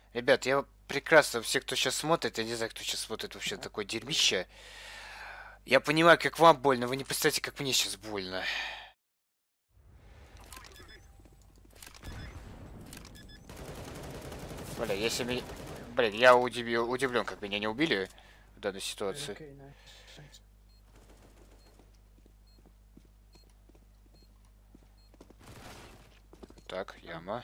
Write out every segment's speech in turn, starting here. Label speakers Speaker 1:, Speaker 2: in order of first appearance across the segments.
Speaker 1: Ребят, я прекрасно, все, кто сейчас смотрит, я не знаю, кто сейчас смотрит вообще такое дерьмище. Я понимаю, как вам больно, вы не представляете, как мне сейчас больно. Бля, если меня... Блин, я удивлен, как меня не убили в данной ситуации.
Speaker 2: Okay, nice. Thanks.
Speaker 1: Так, яма.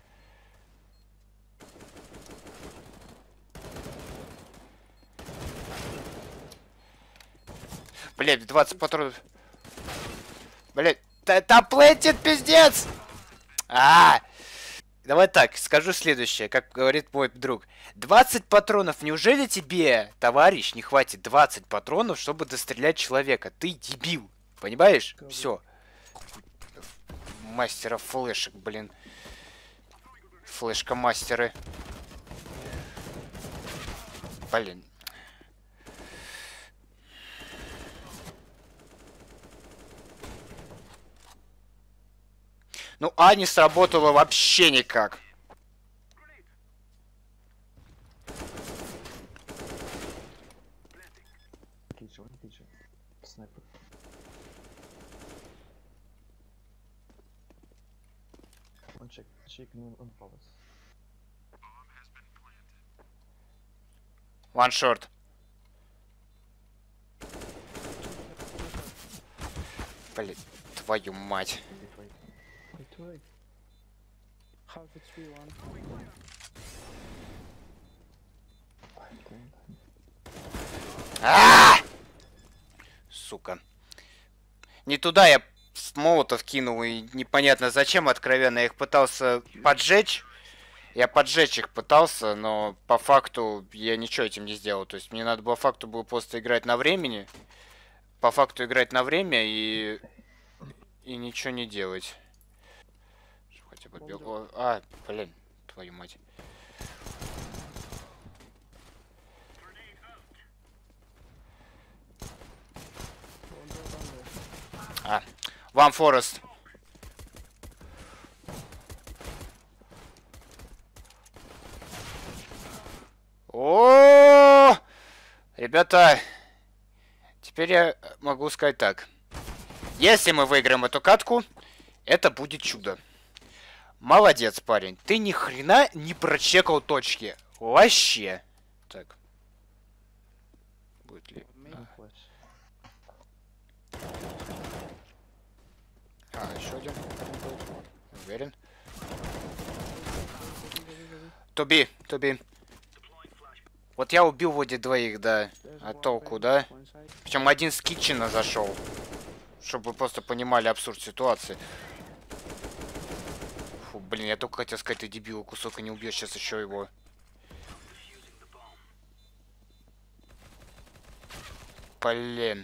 Speaker 1: Блять, 20 патронов. Блять, там плентит, пиздец! А! Давай так, скажу следующее, как говорит мой друг. 20 патронов, неужели тебе, товарищ, не хватит 20 патронов, чтобы дострелять человека? Ты дебил, понимаешь?
Speaker 2: Go, go.
Speaker 1: Все. Мастера флешек, блин. Флешка-мастеры. Блин. Ну, А не сработало вообще никак.
Speaker 2: Teacher, one teacher. Sniper. One check. Chicken on palace.
Speaker 1: One short. Блин, твою мать.
Speaker 2: Wait, wait. Wait, wait. Half it's 3-1.
Speaker 1: А! Сука. Не туда я молотов кинул, и непонятно зачем, откровенно. Я их пытался поджечь. Я поджечь их пытался, но по факту я ничего этим не сделал. То есть мне надо было факту было просто играть на времени. По факту играть на время и ничего не делать. Хотя бы А, блин, твою мать. А, Вам Форест. О, ребята, теперь я могу сказать так. Если мы выиграем эту катку, это будет чудо. Молодец, парень. Ты ни хрена не прочекал точки. Вообще. Так. Будет ли?
Speaker 2: One flash.
Speaker 1: Еще один. Уверен. Туби, туби. Вот я убил вроде двоих, да.
Speaker 2: There's
Speaker 1: А
Speaker 2: one
Speaker 1: толку,
Speaker 2: vent,
Speaker 1: да?
Speaker 2: one side.
Speaker 1: Причем один с китчена зашел. Чтобы вы просто понимали абсурд ситуации. Фу, блин, я только хотел сказать, ты дебил, кусок и не убьешь сейчас еще его. Блин.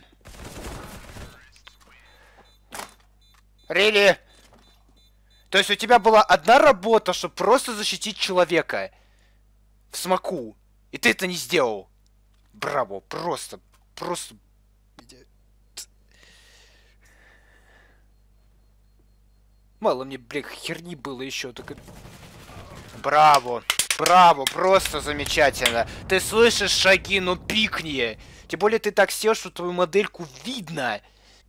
Speaker 1: Рили! То есть у тебя была одна работа, чтобы просто защитить человека. В смоку. И ты это не сделал. Браво, просто. Мало мне, блин, херни было еще. Так... Браво. Браво, просто замечательно. Ты слышишь шаги, ну пикни. Тем более ты так сел, что твою модельку видно.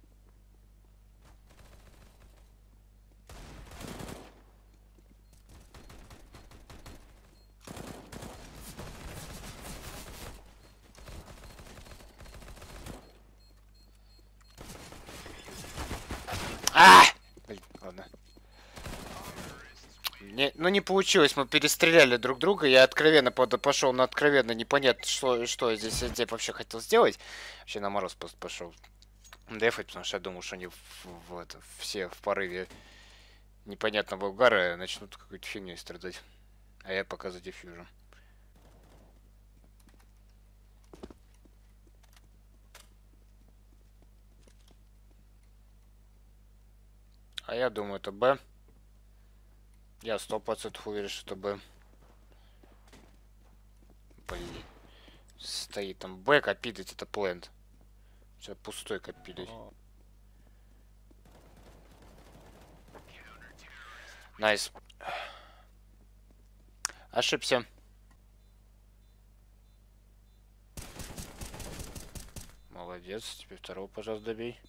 Speaker 1: А! Блин, ладно. Ну не получилось, мы перестреляли друг друга, я откровенно пошел на откровенно непонятно, что я здесь вообще хотел сделать. Вообще на мороз просто пошел дефать, потому что я думал, что они все в порыве непонятного угара начнут какую-то фигню страдать. А я пока за дефьюжем. А я думаю, это Б. Я 100% уверен, что это Б. Блин. Стоит там Б, копидать это плент. Сейчас пустой копидать. Найс. Ошибся. Молодец. Теперь второго, пожалуйста, добей.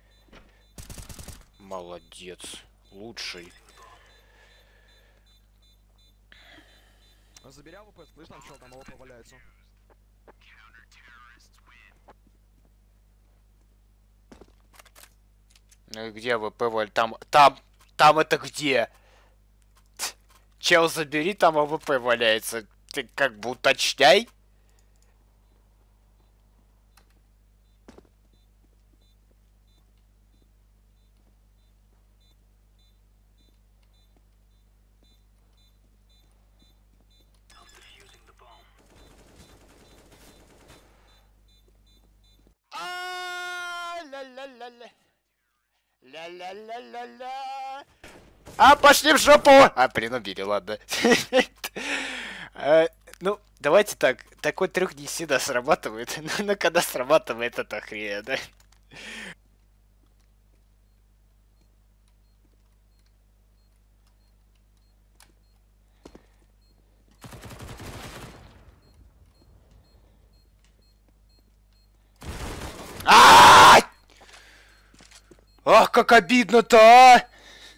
Speaker 1: Молодец. Лучший.
Speaker 3: Забери АВП, слышь, там чел, там АВП валяется.
Speaker 1: Ну и где АВП валь? Там это где? Чел, забери, там АВП валяется. Ты как бы уточняй. Ля-ля-ля-ля. Ля-ля-ля-ля-ля. А, пошли в жопу! А, блин, убили, ладно. Ну, давайте так. Такой трюк не всегда срабатывает. Но когда срабатывает, это хрень, да? А! Ах, как обидно-то, а!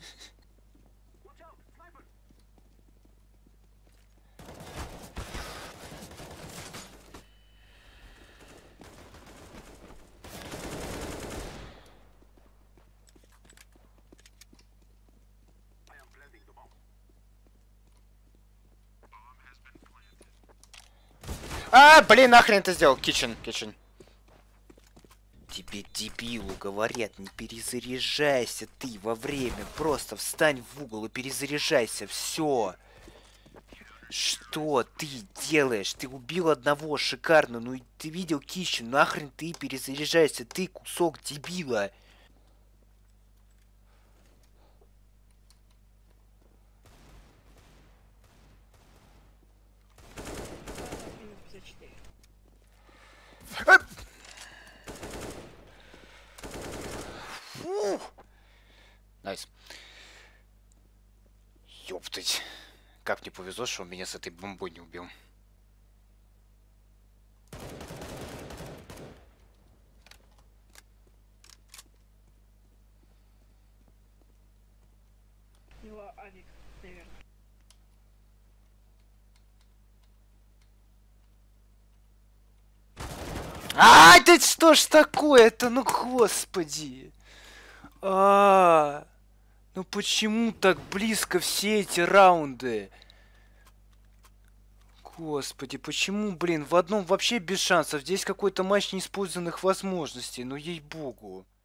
Speaker 1: А, блин, нахрен ты сделал? Kitchen. Тебе, дебилу, говорят, не перезаряжайся ты во время. Просто встань в угол и перезаряжайся. Все. Что ты делаешь? Ты убил одного, шикарно. Ну и ты видел Kitchen, нахрен ты перезаряжайся. Ты кусок дебила. Найс. Ёптать. Как мне повезло, что он меня с этой бомбой не убил.
Speaker 2: Его авик, наверное.
Speaker 1: А, да что ж такое-то, ну господи. Ну почему так близко все эти раунды? Господи, почему, блин, в одном вообще без шансов? Здесь какой-то матч неиспользованных возможностей, ну ей-богу.